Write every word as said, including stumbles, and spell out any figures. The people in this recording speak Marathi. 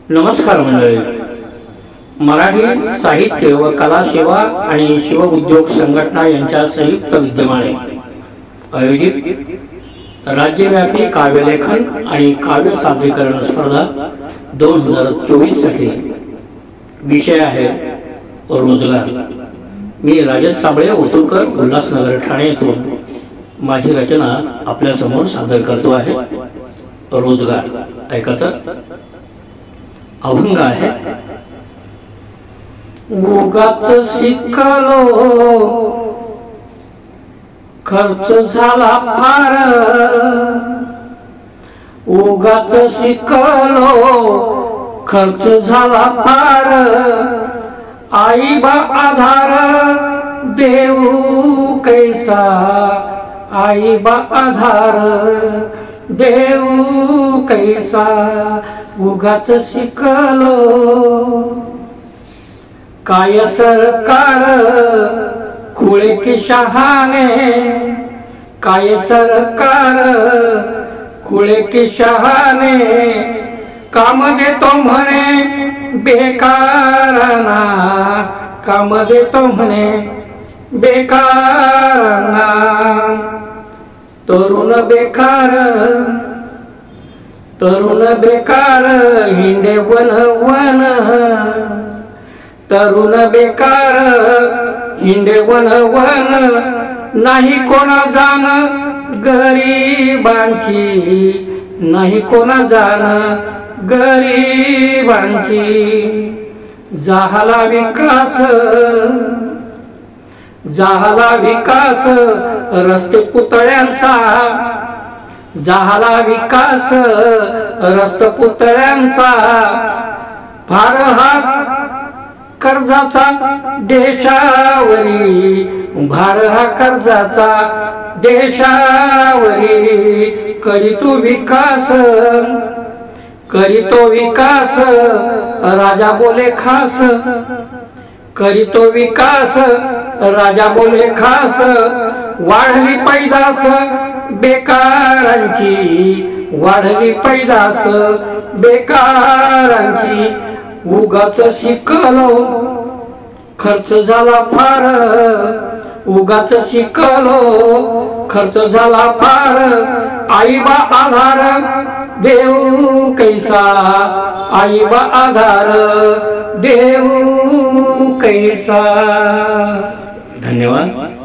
नमस्कार मंडळी. मराठी साहित्य व कला सेवा आणि शिव उद्योग संघटना यांच्या संयुक्त विद्यमाने आयोजित राज्यव्यापी काव्यलेखन आणि काव्य सादरीकरण स्पर्धा दोन हजार चोवीस साठी विषय आहे रोजगार. मी राजेश साबळे ओतूरकर उल्हासनगर ठाणे येथून माझी रचना आपल्या समोर सादर करतो आहे. रोजगार. ऐका तर. अभंग आहे. उगाच शिकलो खर्च झाला फार, उगाच शिकलो खर्च झाला फार, आई बा आधार देऊ कैसा, आई बा आधार देऊ कैसा, उगाच शिकलो. काय सरकार खुळे की शहाणे, काय सरकार खुळे की शहाणे, काम देतो म्हणे बेकारांना, काम देतो म्हणे बेकारांना. तरुण बेकार, तरुण बेकार हिंडे वन वन, तरुण बेकार हिंडे वन वन, नाही कोणा जाण गरीबांची, नाही कोणा जाण गरीबांची. झाला विकास, झाला विकास रस्ते पुतळ्यांचा, झाला विकास रस्ते पुतळ्यांचा. फार हा कर्जाचा देशावरी, भार हा कर्जाचा देशावरी. करीतो विकास, करीतो विकास राजा बोले खास, करीतो विकास राजा बोले खास. वाढली पैदास बेकारांची, वाढली पैदास बेकारांची. उगाच शिकलो खर्च झाला फार, उगाच शिकलो खर्च झाला फार, आई बा आधार देऊ कैसा, आई बा आधार देऊ कैसा. धन्यवाद.